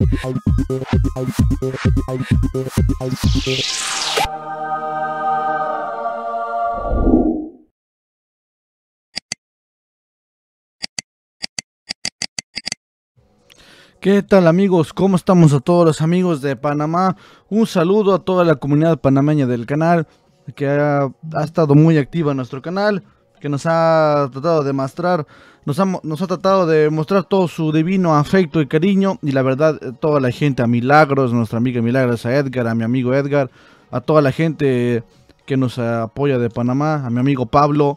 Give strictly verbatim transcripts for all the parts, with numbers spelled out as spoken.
¿Qué tal, amigos? ¿Cómo estamos a todos los amigos de Panamá? Un saludo a toda la comunidad panameña del canal, que ha, ha estado muy activa en nuestro canal, que nos ha tratado de mostrar, nos ha, nos ha tratado de mostrar todo su divino afecto y cariño, y la verdad, toda la gente, a Milagros, nuestra amiga Milagros, a Edgar, a mi amigo Edgar, a toda la gente que nos apoya de Panamá, a mi amigo Pablo.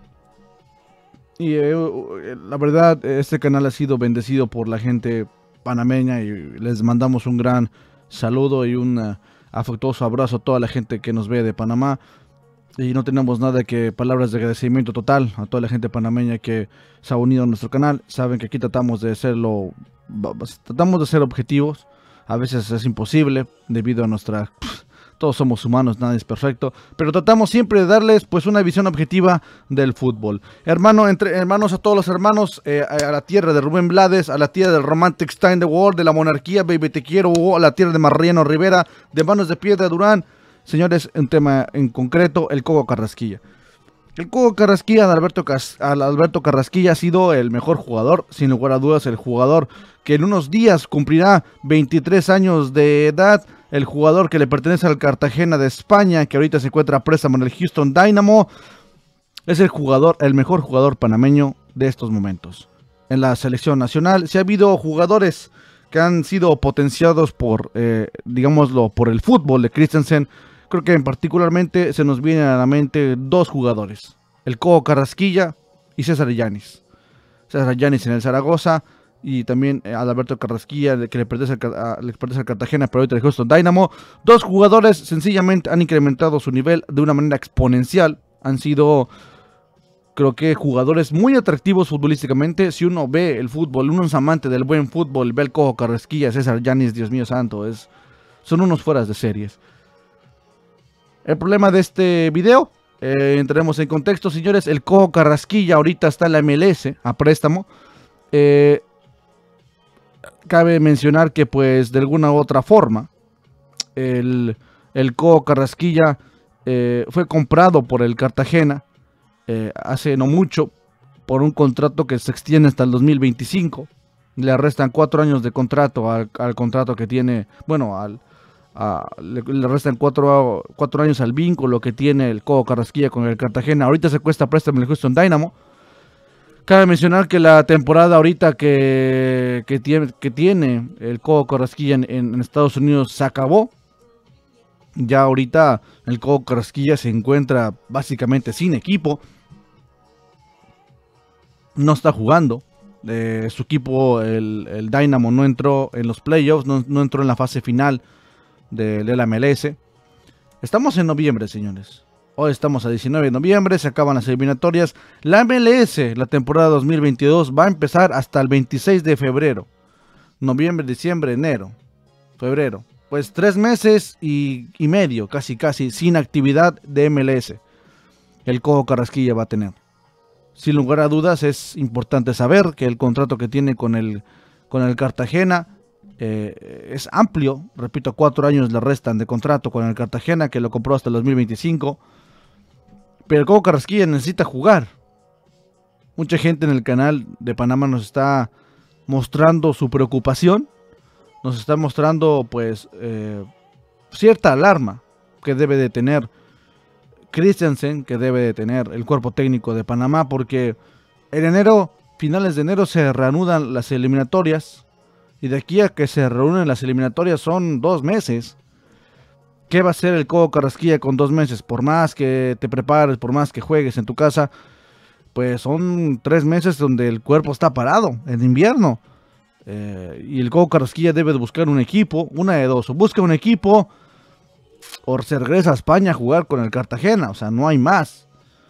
Y eh, la verdad, este canal ha sido bendecido por la gente panameña y les mandamos un gran saludo y un uh, afectuoso abrazo a toda la gente que nos ve de Panamá. Y no tenemos nada que palabras de agradecimiento total a toda la gente panameña que se ha unido a nuestro canal. Saben que aquí tratamos de serlo, tratamos de ser objetivos. A veces es imposible debido a nuestra... Todos somos humanos, nadie es perfecto, pero tratamos siempre de darles pues una visión objetiva del fútbol. Hermano, entre hermanos, a todos los hermanos, eh, a la tierra de Rubén Blades, a la tierra del Romantic Time the World, de la monarquía, baby te quiero, Hugo, a la tierra de Mariano Rivera, de Manos de Piedra Durán. Señores, un tema en concreto, el Coco Carrasquilla. El Coco Carrasquilla, Alberto, Cas Alberto Carrasquilla ha sido el mejor jugador, sin lugar a dudas, el jugador que en unos días cumplirá veintitrés años de edad. El jugador que le pertenece al Cartagena de España, que ahorita se encuentra a préstamo en el Houston Dynamo, es el jugador, el mejor jugador panameño de estos momentos. En la selección nacional, si ha habido jugadores que han sido potenciados por, eh, digámoslo, por el fútbol de Christensen, creo que en particularmente se nos vienen a la mente dos jugadores, el Coco Carrasquilla y César Yáñez. César Yáñez en el Zaragoza, y también a Alberto Carrasquilla, que le pertenece, a, le pertenece al Cartagena, pero ahorita el Houston Dynamo. Dos jugadores sencillamente han incrementado su nivel de una manera exponencial. Han sido, creo que, jugadores muy atractivos futbolísticamente. Si uno ve el fútbol, uno es amante del buen fútbol, ve el Coco Carrasquilla, César Yáñez, Dios mío santo, es, son unos fueras de series. El problema de este video, eh, entraremos en contexto, señores. El Coco Carrasquilla ahorita está en la M L S a préstamo. Eh... Cabe mencionar que pues de alguna u otra forma el, el Coco Carrasquilla eh, fue comprado por el Cartagena eh, hace no mucho por un contrato que se extiende hasta el dos mil veinticinco. Le restan cuatro años de contrato al, al contrato que tiene, bueno, al, a, le, le restan cuatro, cuatro años al vínculo que tiene el Coco Carrasquilla con el Cartagena. Ahorita se cuesta préstamo en el Houston Dynamo. Cabe mencionar que la temporada ahorita que, que, tiene, que tiene el Coco Carrasquilla en, en Estados Unidos se acabó. Ya ahorita el Coco Carrasquilla se encuentra básicamente sin equipo. No está jugando. Eh, su equipo, el, el Dynamo, no entró en los playoffs, no, no entró en la fase final de, de la M L S. Estamos en noviembre, señores. Hoy estamos a diecinueve de noviembre, se acaban las eliminatorias. La M L S, la temporada dos mil veintidós, va a empezar hasta el veintiséis de febrero. Noviembre, diciembre, enero, febrero. Pues tres meses y, y medio, casi casi, sin actividad de M L S. El Coco Carrasquilla va a tener. Sin lugar a dudas, es importante saber que el contrato que tiene con el, con el Cartagena eh, es amplio. Repito, cuatro años le restan de contrato con el Cartagena, que lo compró hasta el dos mil veinticinco. Pero el Coco Carrasquilla necesita jugar. Mucha gente en el canal de Panamá nos está mostrando su preocupación. Nos está mostrando pues eh, cierta alarma que debe de tener Christensen, que debe de tener el cuerpo técnico de Panamá, porque en enero, finales de enero, se reanudan las eliminatorias. Y de aquí a que se reúnen las eliminatorias son dos meses. ¿Qué va a hacer el Coco Carrasquilla con dos meses? Por más que te prepares, por más que juegues en tu casa, pues son tres meses donde el cuerpo está parado, en invierno. Eh, y el Coco Carrasquilla debe de buscar un equipo, una de dos. O busca un equipo, o se regresa a España a jugar con el Cartagena. O sea, no hay más.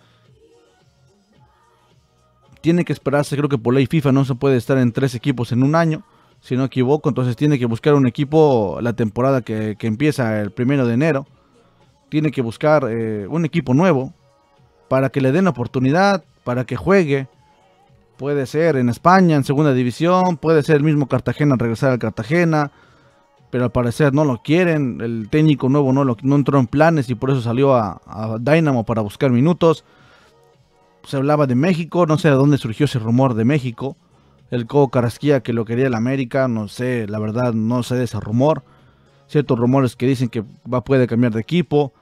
Tiene que esperarse, creo que por ley FIFA no se puede estar en tres equipos en un año. Si no equivoco, entonces tiene que buscar un equipo la temporada que, que empieza el primero de enero. Tiene que buscar eh, un equipo nuevo para que le den la oportunidad, para que juegue, puede ser en España, en segunda división, puede ser el mismo Cartagena regresar al Cartagena, pero al parecer no lo quieren, el técnico nuevo no, lo, no entró en planes y por eso salió a, a Dynamo para buscar minutos. Se hablaba de México, no sé de dónde surgió ese rumor de México, el Cobo Carrasquilla que lo quería el América, no sé, la verdad no sé de ese rumor, ciertos rumores que dicen que va puede cambiar de equipo.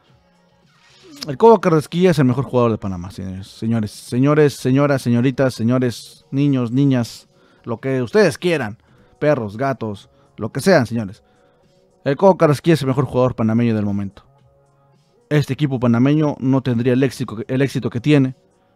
El Cobo Carrasquilla es el mejor jugador de Panamá, señores, señores, señores, señoras, señoritas, señores, niños, niñas, lo que ustedes quieran, perros, gatos, lo que sean, señores. El Cobo Carrasquilla es el mejor jugador panameño del momento. Este equipo panameño no tendría el éxito, el éxito que tiene,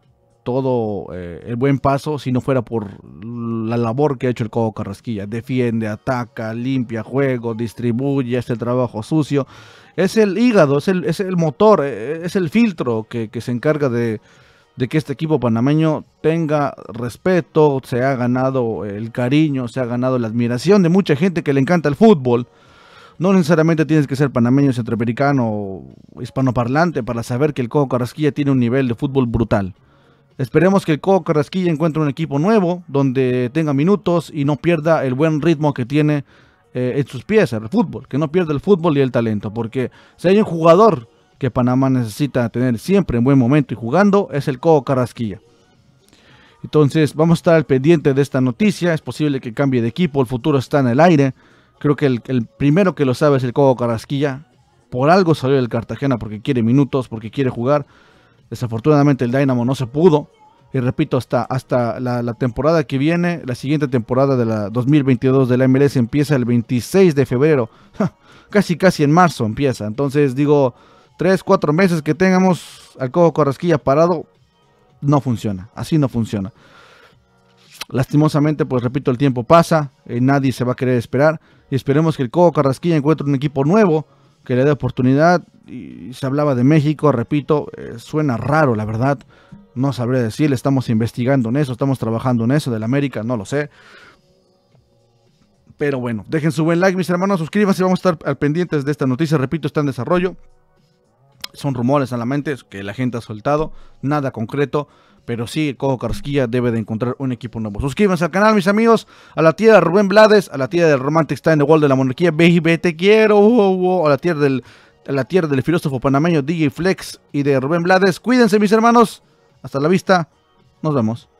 todo eh, el buen paso si no fuera por la labor que ha hecho el Cobo Carrasquilla. Defiende, ataca, limpia juego, distribuye, hace el trabajo sucio. Es el hígado, es el, es el motor, es el filtro que, que se encarga de, de que este equipo panameño tenga respeto, se ha ganado el cariño, se ha ganado la admiración de mucha gente que le encanta el fútbol. No necesariamente tienes que ser panameño, centroamericano o hispanoparlante para saber que el Cobo Carrasquilla tiene un nivel de fútbol brutal. Esperemos que el Cobo Carrasquilla encuentre un equipo nuevo donde tenga minutos y no pierda el buen ritmo que tiene eh, en sus pies el fútbol, que no pierda el fútbol y el talento, porque si hay un jugador que Panamá necesita tener siempre en buen momento y jugando, es el Cobo Carrasquilla. Entonces vamos a estar al pendiente de esta noticia, es posible que cambie de equipo, el futuro está en el aire. Creo que el, el primero que lo sabe es el Cobo Carrasquilla, por algo salió del Cartagena, porque quiere minutos, porque quiere jugar. Desafortunadamente el Dynamo no se pudo. Y repito, hasta, hasta la, la temporada que viene, la siguiente temporada de la dos mil veintidós de la M L S empieza el veintiséis de febrero. Casi casi en marzo empieza. Entonces digo, tres, cuatro meses que tengamos al Cobo Carrasquilla parado, no funciona. Así no funciona. Lastimosamente, pues repito, el tiempo pasa. Eh, nadie se va a querer esperar. Y esperemos que el Cobo Carrasquilla encuentre un equipo nuevo que le dé oportunidad. Y se hablaba de México, repito, eh, suena raro la verdad, no sabré decirle, estamos investigando en eso, estamos trabajando en eso, del América, no lo sé. Pero bueno, dejen su buen like, mis hermanos, suscríbanse, vamos a estar al pendientes de esta noticia, repito, está en desarrollo. Son rumores a la mente que la gente ha soltado, nada concreto, pero sí, el Cobo Carrasquilla debe de encontrar un equipo nuevo. Suscríbanse al canal, mis amigos, a la tía de Rubén Blades, a la tía de Romantic Time, The Wall de la Monarquía, baby, te quiero, oh, oh, a la tía del... a la tierra del filósofo panameño D J Flex y de Rubén Blades. Cuídense, mis hermanos. Hasta la vista. Nos vemos.